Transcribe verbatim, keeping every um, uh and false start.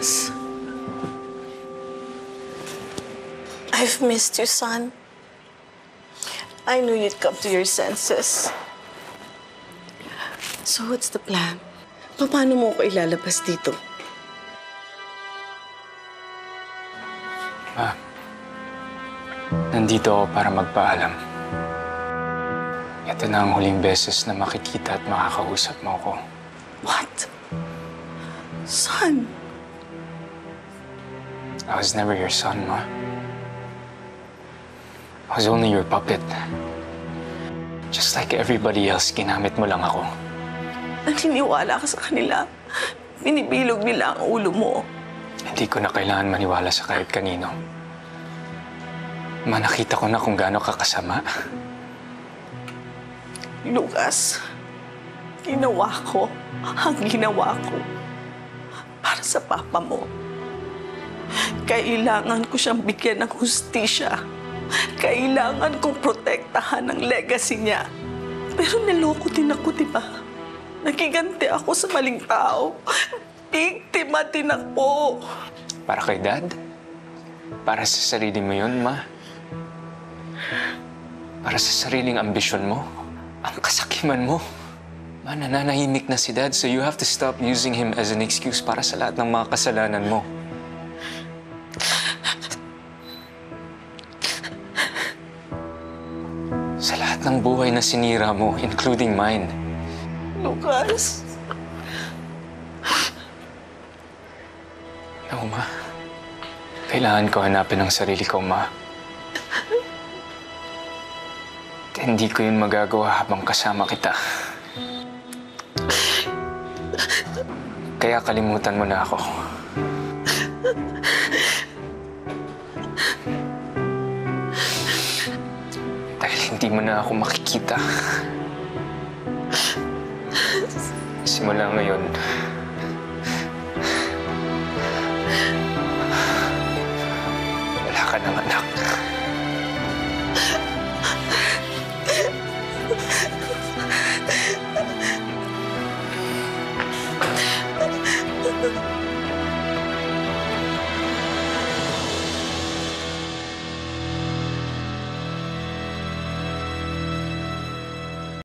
Lucas. I've missed you, son. I knew you'd come to your senses. So what's the plan? Paano mo ko ilalabas dito? Ma, nandito ako para magpaalam. Ito na ang huling beses na makikita at makakausap mo ako. What? Son? I was never your son, Ma. I was only your puppet. Just like everybody else, ginamit mo lang ako. Naniniwala ka sa kanila. Binibilog nila ang ulo mo. Hindi ko na kailangan maniwala sa kahit kanino. Ma, nakita ko na kung gaano ka kasama. Lucas, ginawa ko ang ginawa ko para sa papa mo. Kailangan ko siyang bigyan ng hustisya. Kailangan kong protektahan ang legacy niya. Pero niloko din ako, di ba? Nagiganti ako sa maling tao. Biktima din ako. Para kay Dad? Para sa sarili mo yun, Ma? Para sa sariling ambisyon mo? Ang kasakiman mo? Ma, nananahimik na si Dad, so you have to stop using him as an excuse para sa lahat ng mga kasalanan mo. Sa lahat ng buhay na sinira mo, including mine. Lucas. No, Ma. Kailangan ko hanapin ang sarili ko, Ma. At hindi ko yun magagawa habang kasama kita. Kaya kalimutan mo na ako. Dahil hindi mo na ako makikita. Simula ngayon, wala ka ng anak.